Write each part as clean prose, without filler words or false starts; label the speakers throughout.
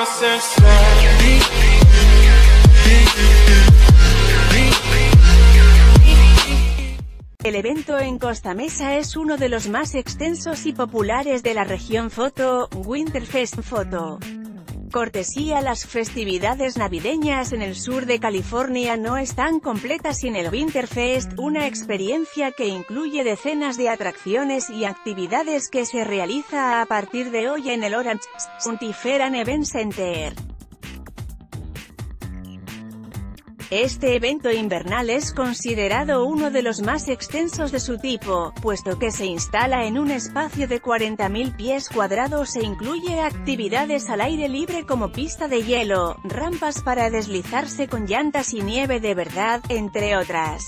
Speaker 1: El evento en Costa Mesa es uno de los más extensos y populares de la región Foto, Winterfest Foto. Cortesía, las festividades navideñas en el sur de California no están completas sin el Winterfest, una experiencia que incluye decenas de atracciones y actividades que se realiza a partir de hoy en el Orange County Fair and Event Center. Este evento invernal es considerado uno de los más extensos de su tipo, puesto que se instala en un espacio de 40.000 pies cuadrados e incluye actividades al aire libre como pista de hielo, rampas para deslizarse con llantas y nieve de verdad, entre otras.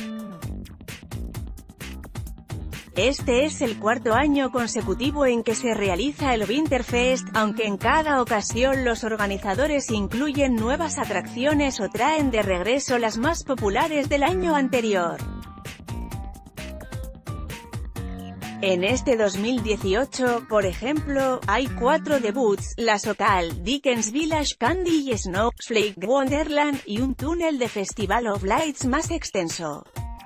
Speaker 1: Este es el cuarto año consecutivo en que se realiza el Winterfest, aunque en cada ocasión los organizadores incluyen nuevas atracciones o traen de regreso las más populares del año anterior. En este 2018, por ejemplo, hay 4 debuts: la Socal, Dickens Village, Candy y Snowflake Wonderland, y un túnel de Festival of Lights más extenso.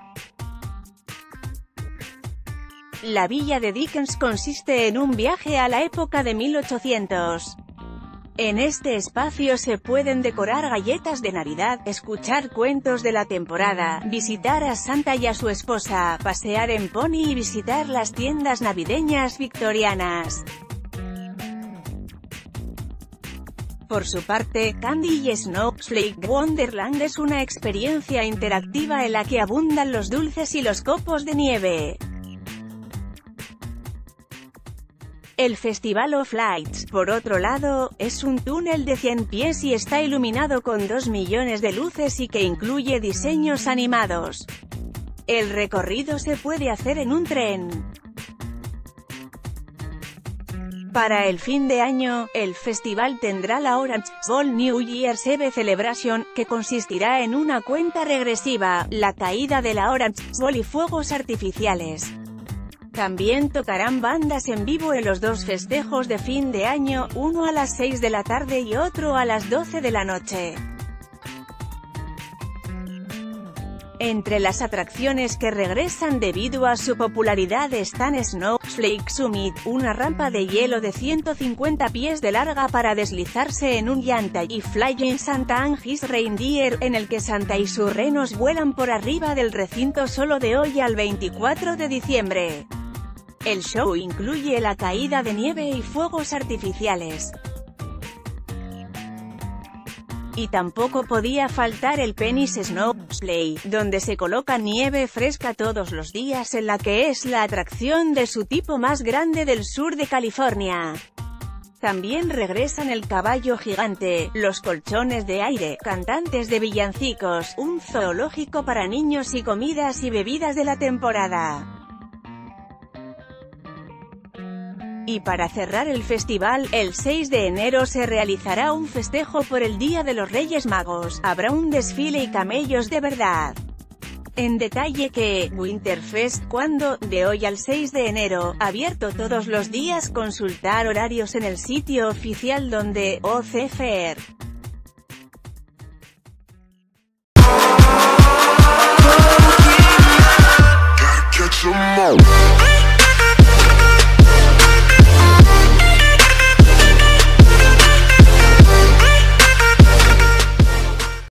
Speaker 1: La villa de Dickens consiste en un viaje a la época de 1800. En este espacio se pueden decorar galletas de Navidad, escuchar cuentos de la temporada, visitar a Santa y a su esposa, pasear en pony y visitar las tiendas navideñas victorianas. Por su parte, Candy y Snowflake Wonderland es una experiencia interactiva en la que abundan los dulces y los copos de nieve. El Festival of Lights, por otro lado, es un túnel de 100 pies y está iluminado con 2 millones de luces y que incluye diseños animados. El recorrido se puede hacer en un tren. Para el fin de año, el festival tendrá la Orange Bowl New Year's Eve Celebration, que consistirá en una cuenta regresiva, la caída de la Orange Bowl y fuegos artificiales. También tocarán bandas en vivo en los dos festejos de fin de año, uno a las 6 de la tarde y otro a las 12 de la noche. Entre las atracciones que regresan debido a su popularidad están Snowflake Summit, una rampa de hielo de 150 pies de larga para deslizarse en un llanta, y Flying Santa and His Reindeer, en el que Santa y sus renos vuelan por arriba del recinto solo de hoy al 24 de diciembre. El show incluye la caída de nieve y fuegos artificiales. Y tampoco podía faltar el Penny's Snow Sleigh, donde se coloca nieve fresca todos los días en la que es la atracción de su tipo más grande del sur de California. También regresan el caballo gigante, los colchones de aire, cantantes de villancicos, un zoológico para niños y comidas y bebidas de la temporada. Y para cerrar el festival, el 6 de enero se realizará un festejo por el Día de los Reyes Magos. Habrá un desfile y camellos de verdad. En detalle que, Winterfest, cuando, de hoy al 6 de enero, abierto todos los días. Consultar horarios en el sitio oficial donde, OC Fair.